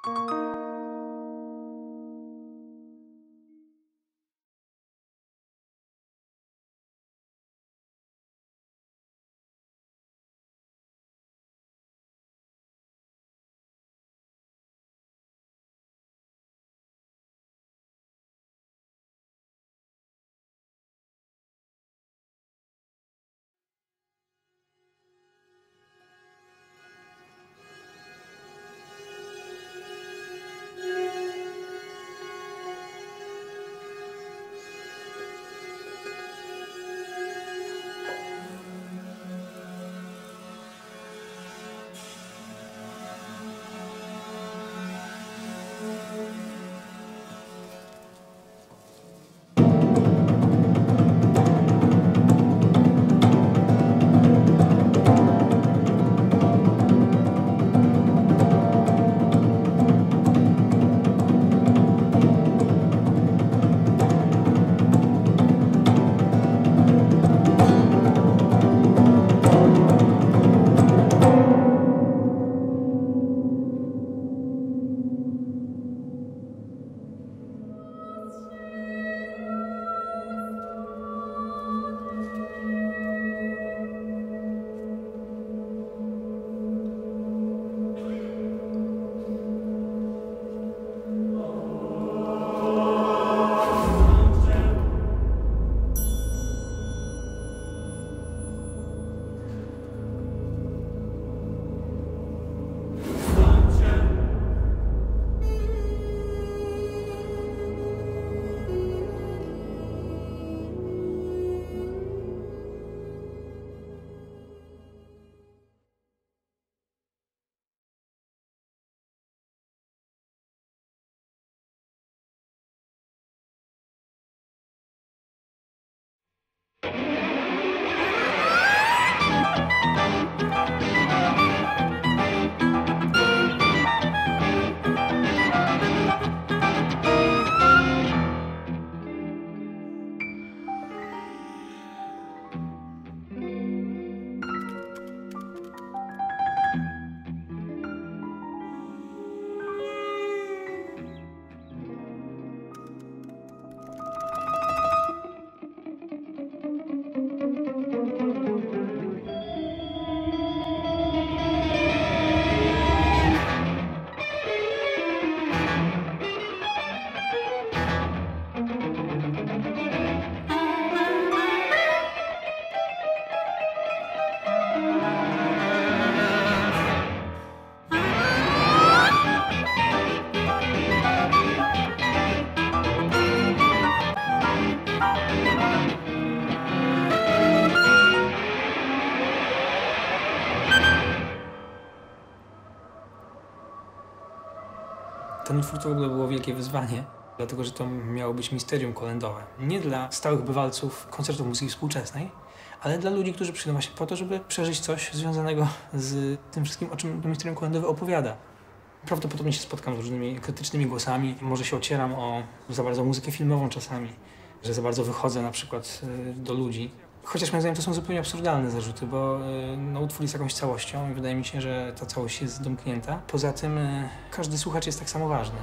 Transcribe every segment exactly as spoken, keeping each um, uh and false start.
Ten utwór to w ogóle było wielkie wyzwanie, dlatego że to miało być misterium kolędowe. Nie dla stałych bywalców koncertów muzyki współczesnej, ale dla ludzi, którzy przyjdą właśnie po to, żeby przeżyć coś związanego z tym wszystkim, o czym to misterium kolędowe opowiada. Prawdopodobnie się spotkam z różnymi krytycznymi głosami, może się ocieram o za bardzo muzykę filmową czasami, że za bardzo wychodzę na przykład do ludzi. Chociaż moim zdaniem to są zupełnie absurdalne zarzuty, bo no, utwór jest jakąś całością i wydaje mi się, że ta całość jest domknięta. Poza tym każdy słuchacz jest tak samo ważny.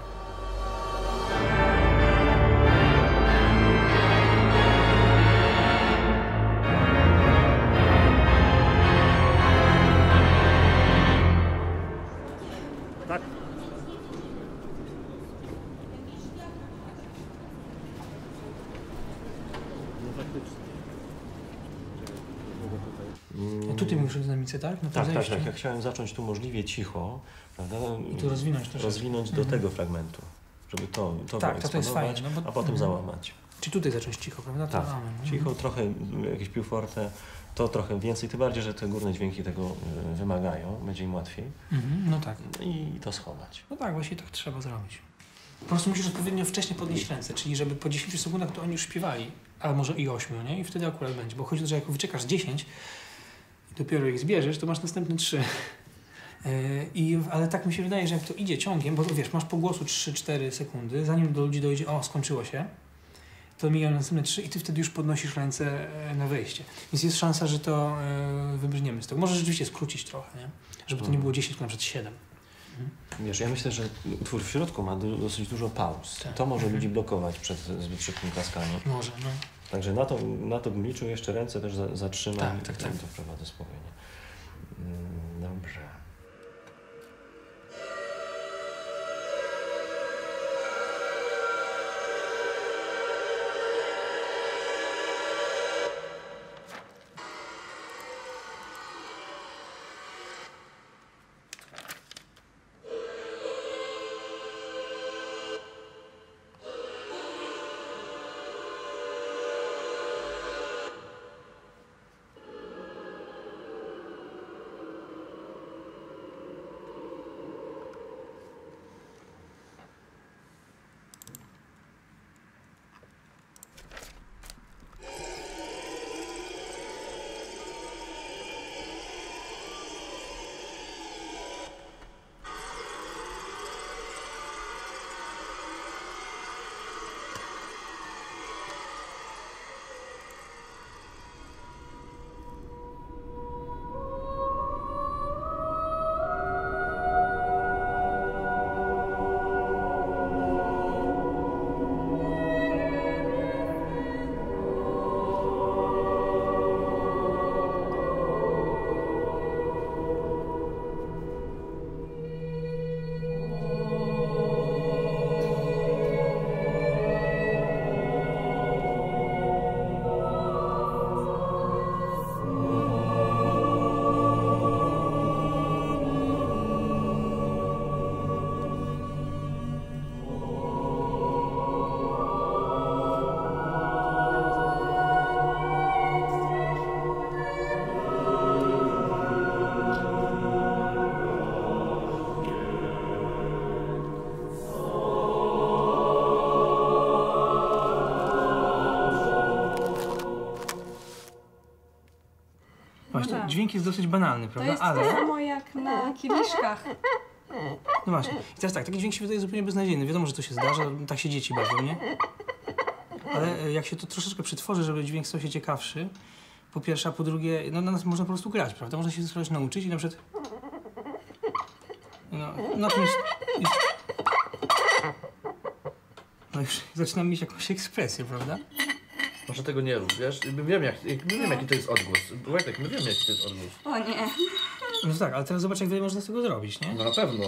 Tak. No faktycznie. A tutaj mówisz o dynamice, tak? Na tak, tak, tak. Ja chciałem zacząć tu możliwie cicho, prawda? I tu rozwinąć troszeczkę. Rozwinąć do mhm. tego fragmentu, żeby to, to tak, to, to jest fajne, no bo... a potem mhm. załamać. Czy tutaj zacząć cicho, prawda? Tak, to mamy, cicho, mhm. trochę jakieś piłforte, to trochę więcej, tym bardziej, że te górne dźwięki tego y, wymagają, będzie im łatwiej. Mhm, no tak. I to schować. No tak, właśnie tak trzeba zrobić. Po prostu musisz odpowiednio wcześnie podnieść ręce, czyli żeby po dziesięciu sekundach to oni już śpiewali, a może i ośmiu, nie? I wtedy akurat będzie, bo chodzi o to, że jak wyczekasz dziesięć i dopiero ich zbierzesz, to masz następne trzy. Yy, i, ale tak mi się wydaje, że jak to idzie ciągiem, bo wiesz, masz po głosu trzy cztery sekundy, zanim do ludzi dojdzie, o, skończyło się, to mijają następne trzy i ty wtedy już podnosisz ręce na wejście. Więc jest szansa, że to yy, wybrzmiemy z tego. Może rzeczywiście skrócić trochę, nie? Żeby to nie było dziesięć, tylko na przykład siedem. Wiesz, ja myślę, że utwór w środku ma du dosyć dużo pauz. Tak. To może Mhm. ludzi blokować przed zbyt szybkim klaskaniem. Może, no. Także na to, na to bym liczył, jeszcze ręce też za, zatrzymam Tak, i tak, potem tak. to wprowadzę spokojnie. Mm, Dobrze. Właśnie, tak. dźwięk jest dosyć banalny, To prawda? jest Ale... to samo jak na kieliszkach. No właśnie. I teraz tak, taki dźwięk się wydaje zupełnie beznadziejny. Wiadomo, że to się zdarza, tak się dzieci bawią, nie? Ale e, jak się to troszeczkę przetworzy, żeby dźwięk stał się ciekawszy, po pierwsze, a po drugie, no na nas można po prostu grać, prawda? Można się coś nauczyć i na przykład... No, na tym jest... jest... No już zaczynam mieć jakąś ekspresję, prawda? Może tego nie rób, wiesz? My wiem, jak, my wiem jaki to jest odgłos. Wojtek, my wiemy jaki to jest odgłos. O nie. No tak, ale teraz zobacz, jak wiele można z tego zrobić, nie? No na pewno.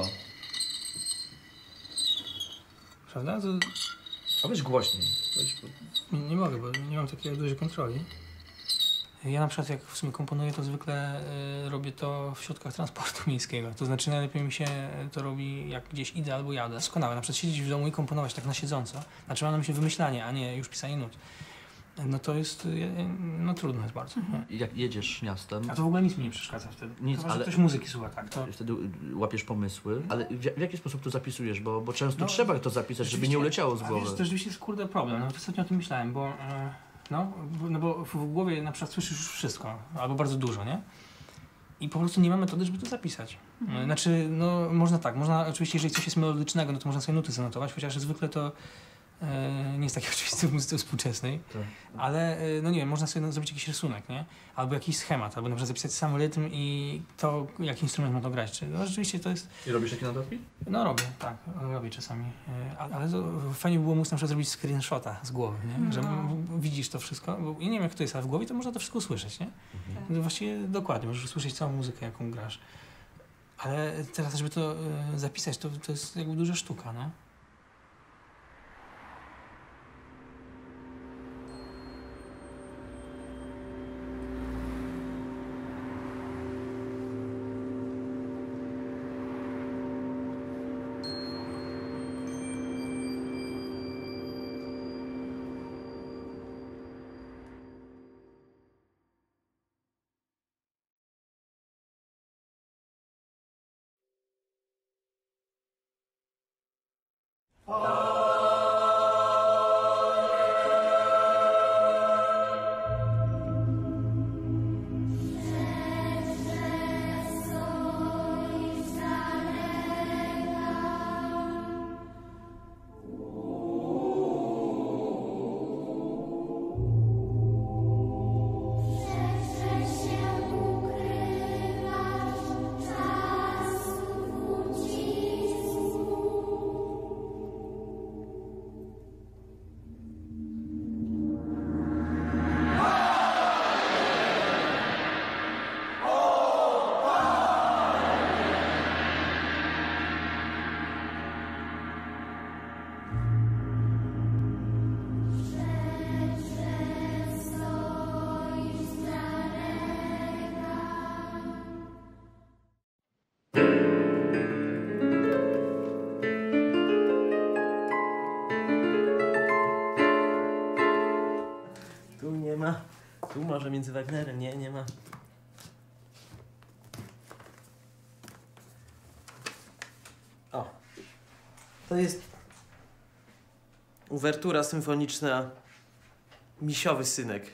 Prawda? To A weź głośniej. Weź... nie, nie mogę, bo nie mam takiej dużej kontroli. Ja na przykład jak w sumie komponuję, to zwykle y, robię to w środkach transportu miejskiego. To znaczy najlepiej mi się to robi, jak gdzieś idę albo jadę. Doskonałe, na przykład siedzieć w domu i komponować tak na siedząco. Znaczy mam na myśli wymyślanie, a nie już pisanie nut. No to jest, y, no trudno jest bardzo. Jak jedziesz miastem, A to w ogóle nic mi nie przeszkadza wtedy. Nic, Chyba, że ale- ktoś muzyki słucha, tak. To... wtedy łapiesz pomysły, ale w, w jaki sposób to zapisujesz? Bo, bo często No, trzeba to zapisać, żeby Rzeczywiście- nie uleciało z a głowy. Wiesz, to rzeczywiście jest kurde problem. Nawet ostatnio o tym myślałem, bo, e, no, bo- no bo w, w głowie na przykład słyszysz już wszystko, albo bardzo dużo, nie? I po prostu nie ma metody, żeby to zapisać. E, Znaczy, no można tak, można oczywiście, jeżeli coś jest melodycznego, no to można sobie nuty zanotować, chociaż zwykle to e, nie jest takie oczywiste w muzyce współczesnej, Tak. ale e, no nie wiem, można sobie no, zrobić jakiś rysunek, nie? Albo jakiś schemat, albo na przykład zapisać sam rytm i to, jaki instrument ma to grać. Czy, no rzeczywiście to jest I robisz takie notatki? no robię, tak, robię czasami. E, Ale ale to fajnie by było móc na przykład zrobić screenshota z głowy, nie? Że No. m- widzisz to wszystko, bo ja nie wiem jak to jest, ale w głowie to można to wszystko usłyszeć, nie? No właściwie dokładnie, możesz usłyszeć całą muzykę, jaką grasz. Ale teraz, żeby to e, zapisać, to, to jest jakby duża sztuka, no. może między Wagnerem? Nie, nie ma. O. To jest uwertura symfoniczna Misiowy synek.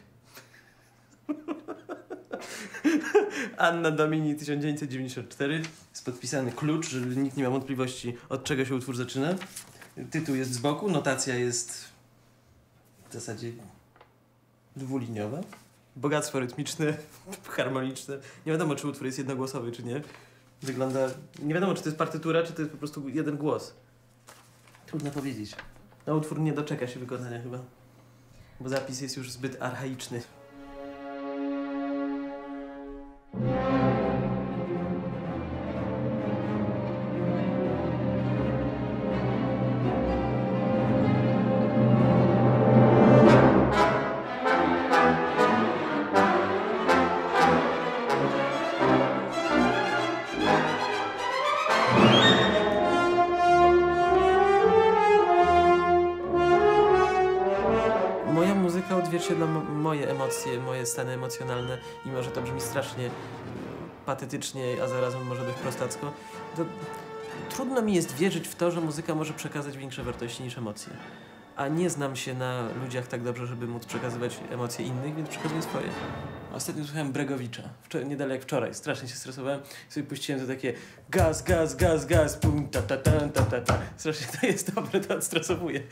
Anna Domini tysiąc dziewięćset dziewięćdziesiąt cztery. Jest podpisany klucz, żeby nikt nie miał wątpliwości, od czego się utwór zaczyna. Tytuł jest z boku, notacja jest w zasadzie dwuliniowa. Bogactwo rytmiczne, harmoniczne. Nie wiadomo, czy utwór jest jednogłosowy, czy nie. Wygląda... Nie wiadomo, czy to jest partytura, czy to jest po prostu jeden głos. Trudno powiedzieć. No, utwór nie doczeka się wykonania chyba. Bo zapis jest już zbyt archaiczny. Moja muzyka odzwierciedla moje emocje, moje stany emocjonalne, mimo że to brzmi strasznie patetycznie, a zarazem może dość prostacko. To trudno mi jest wierzyć w to, że muzyka może przekazać większe wartości niż emocje. A nie znam się na ludziach tak dobrze, żeby móc przekazywać emocje innych, więc przekazuję swoje. Ostatnio słuchałem Bregowicza, wczor- niedaleko jak wczoraj, strasznie się stresowałem, sobie puściłem to takie gaz, gaz, gaz, gaz, pum, ta, ta, ta, ta, ta, ta. Strasznie to jest dobre, to odstresowuje.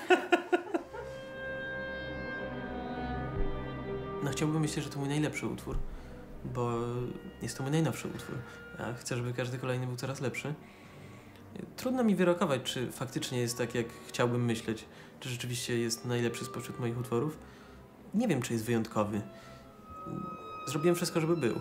No chciałbym myśleć, że to mój najlepszy utwór, bo jest to mój najnowszy utwór, a chcę, żeby każdy kolejny był coraz lepszy. Trudno mi wyrokować, czy faktycznie jest tak, jak chciałbym myśleć, czy rzeczywiście jest najlepszy spośród moich utworów. Nie wiem, czy jest wyjątkowy. Zrobiłem wszystko, żeby był.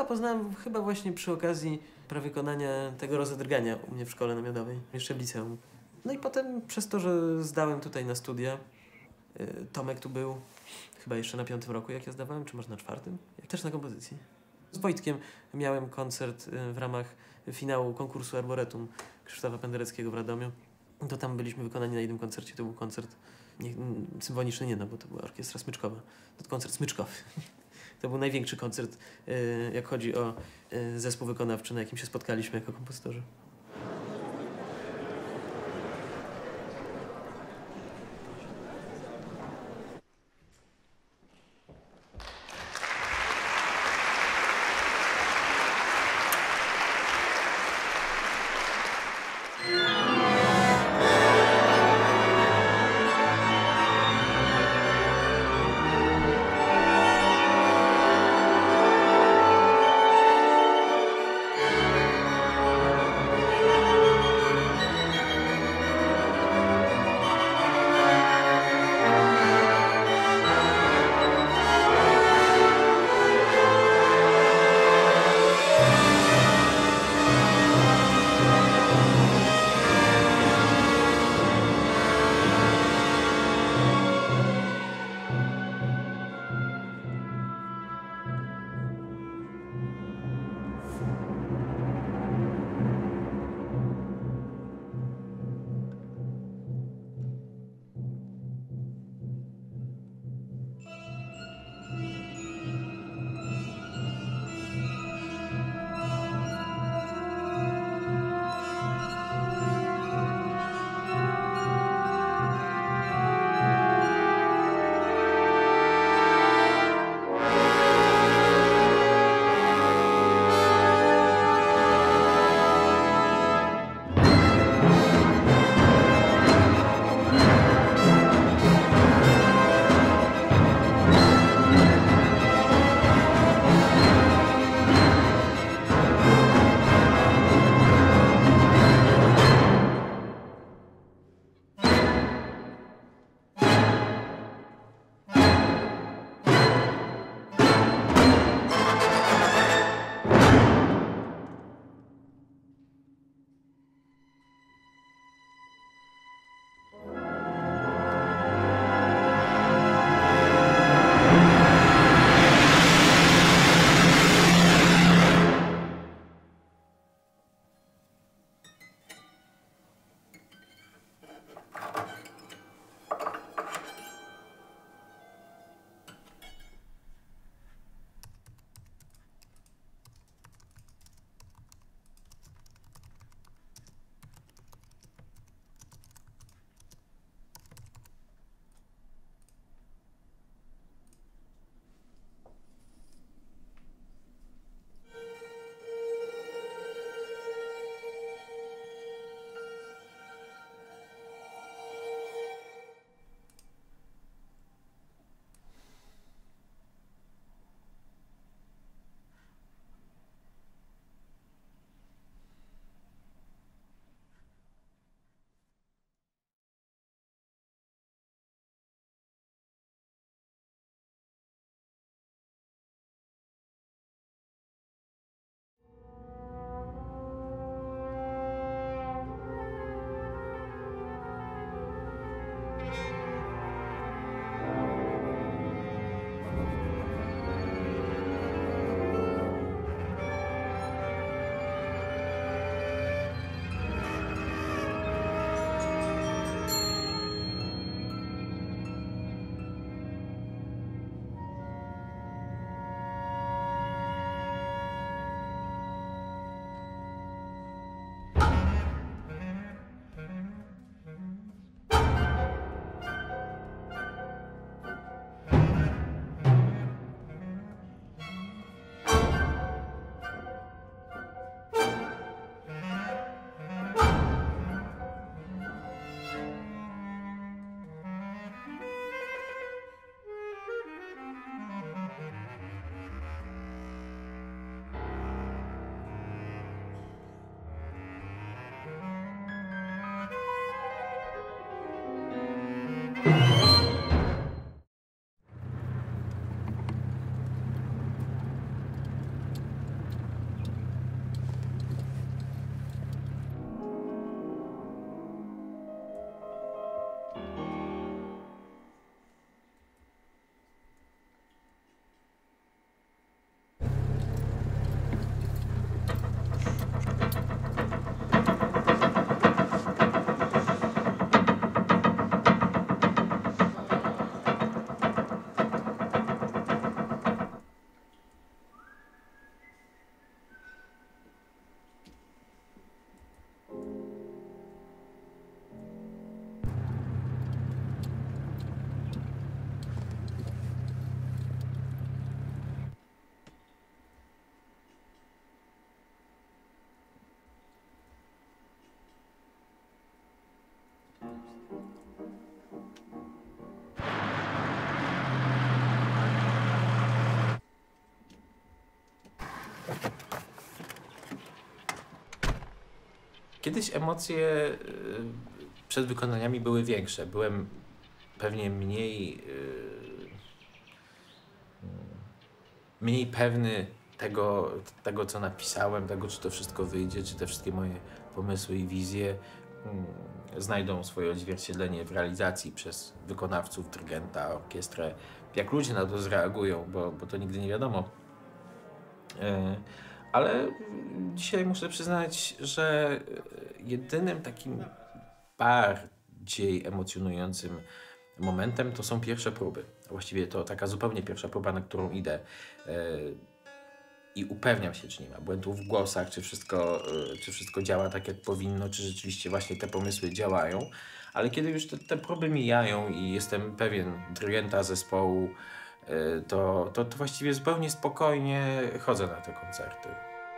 Bach'a poznałem chyba właśnie przy okazji prawykonania tego rozedrgania u mnie w szkole namiotowej, jeszcze w liceum. No i potem przez to, że zdałem tutaj na studia, y, Tomek tu był chyba jeszcze na piątym roku, jak ja zdawałem, czy może na czwartym? Też na kompozycji. Z Wojtkiem miałem koncert y, w ramach finału konkursu Arboretum Krzysztofa Pendereckiego w Radomiu. To tam byliśmy wykonani na jednym koncercie, to był koncert nie, symfoniczny nie, no bo to była orkiestra smyczkowa. To koncert smyczkowy. To był największy koncert, y, jak chodzi o y, zespół wykonawczy, na jakim się spotkaliśmy jako kompozytorzy. Kiedyś emocje y, przed wykonaniami były większe. Byłem pewnie mniej, y, mniej pewny tego, tego, co napisałem, tego, czy to wszystko wyjdzie, czy te wszystkie moje pomysły i wizje y, znajdą swoje odzwierciedlenie w realizacji przez wykonawców, dyrygenta, orkiestrę. Jak ludzie na to zreagują, bo, bo to nigdy nie wiadomo. Y, ale dzisiaj muszę przyznać, że jedynym takim bardziej emocjonującym momentem to są pierwsze próby. Właściwie to taka zupełnie pierwsza próba, na którą idę yy, i upewniam się, czy nie ma błędów w głosach, czy wszystko, yy, czy wszystko działa tak, jak powinno, czy rzeczywiście właśnie te pomysły działają. Ale kiedy już te, te próby mijają i jestem pewien dyrygenta zespołu, yy, to, to, to właściwie zupełnie spokojnie chodzę na te koncerty.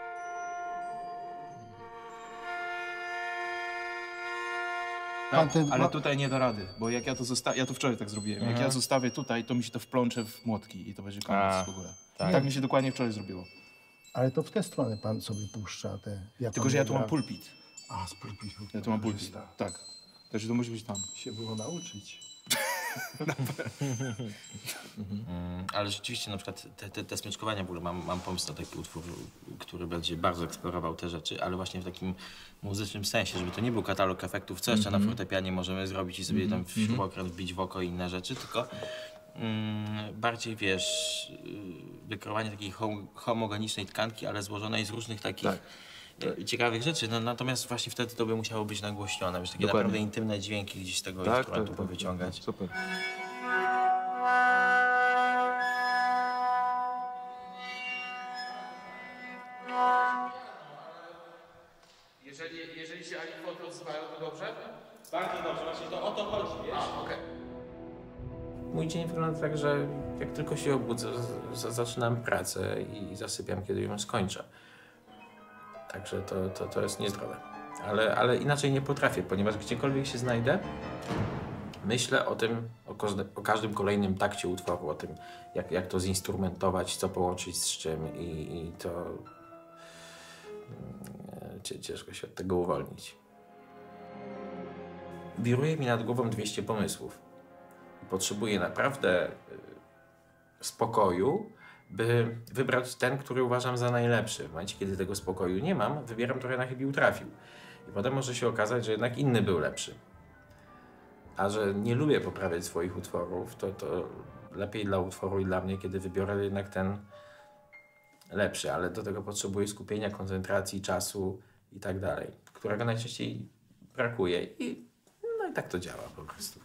Tak, ale tutaj nie da rady, bo jak ja to zostawię, ja to wczoraj tak zrobiłem, jak ja zostawię tutaj, to mi się to wplącze w młotki i to będzie koniec A, w ogóle. tak. Tak mi się dokładnie wczoraj zrobiło. Ale to w tę stronę pan sobie puszcza te... Ja Tylko, że ja tu mam gra- pulpit. A, z pulpitu. Ja tu mam pulpit, tak. Także to musi być tam. Się było nauczyć. Mm, ale rzeczywiście na przykład te, te, te smyczkowania, w ogóle mam, mam pomysł na taki utwór, który będzie bardzo eksplorował te rzeczy, ale właśnie w takim muzycznym sensie, żeby to nie był katalog efektów, co jeszcze na fortepianie możemy zrobić i sobie tam w śrubokręt wbić w oko i inne rzeczy, tylko mm, bardziej, wiesz, y, wykreowanie takiej hom homogenicznej tkanki, ale złożonej z różnych takich y, ciekawych rzeczy. No, natomiast właśnie wtedy to by musiało być nagłośnione, wiesz, takie Dokładnie. naprawdę intymne dźwięki gdzieś z tego Tak, instrumentu tak, tak. powyciągać. Super. Jeżeli, jeżeli się ani odzywają, to dobrze? Bardzo dobrze, właśnie to o to chodzi, wiesz? A, okej. Mój dzień wygląda tak, że jak tylko się obudzę, z- z- zaczynam pracę i zasypiam, kiedy ją skończę. Także to, to, to jest niezdrowe. Ale, ale inaczej nie potrafię, ponieważ gdziekolwiek się znajdę, myślę o tym, o, każde, o każdym kolejnym takcie utworu, o tym, jak, jak to zinstrumentować, co połączyć z czym i, i to mm, cie- ciężko się od tego uwolnić. Wiruje mi nad głową dwieście pomysłów. Potrzebuję naprawdę y, spokoju, by wybrać ten, który uważam za najlepszy. W momencie, kiedy tego spokoju nie mam, wybieram trochę na chybił trafił. I potem może się okazać, że jednak inny był lepszy. A że nie lubię poprawiać swoich utworów, to, to lepiej dla utworu i dla mnie, kiedy wybiorę jednak ten lepszy, ale do tego potrzebuję skupienia, koncentracji, czasu i tak dalej, którego najczęściej brakuje i no i tak to działa po prostu.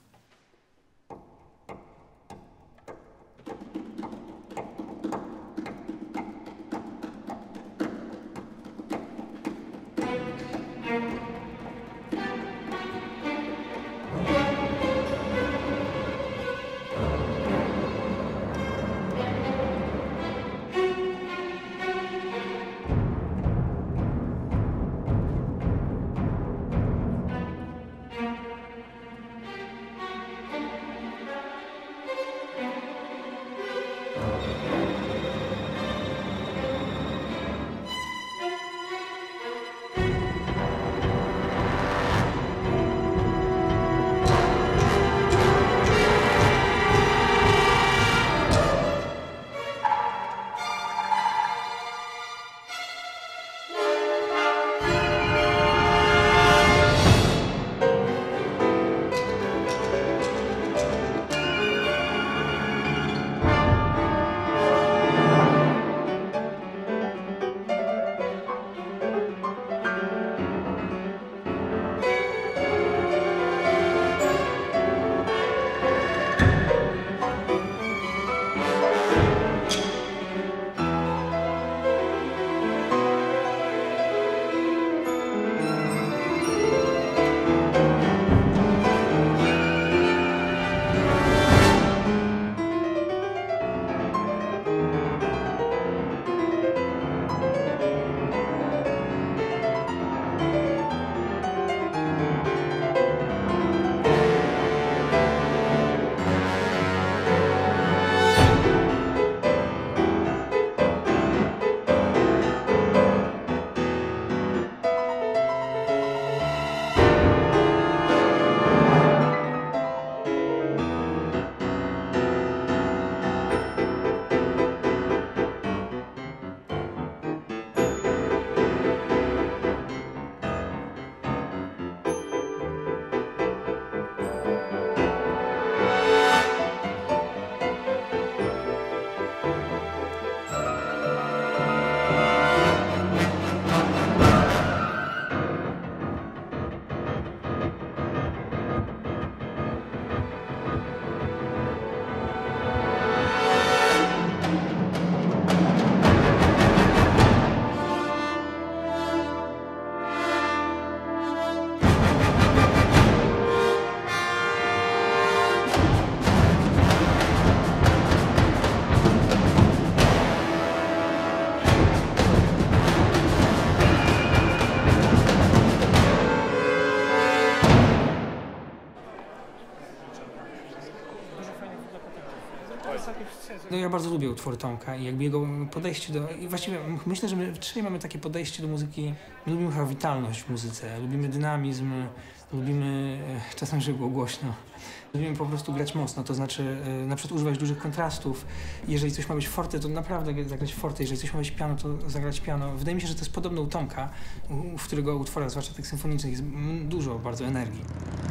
No ja bardzo lubię utwory Tomka i jakby jego podejście do... I właściwie myślę, że my trzej mamy takie podejście do muzyki. My lubimy chyba witalność w muzyce, lubimy dynamizm, lubimy e, czasem, żeby było głośno. Lubimy po prostu grać mocno, to znaczy e, na przykład używać dużych kontrastów. Jeżeli coś ma być forte, to naprawdę zagrać forte. Jeżeli coś ma być piano, to zagrać piano. Wydaje mi się, że to jest podobne u Tomka, u, w którego utworach, zwłaszcza tych symfonicznych, jest dużo bardzo energii.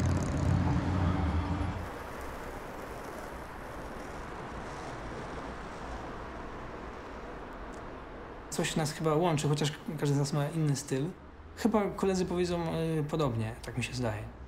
Coś nas chyba łączy, chociaż każdy z nas ma inny styl. Chyba koledzy powiedzą y, podobnie, tak mi się zdaje.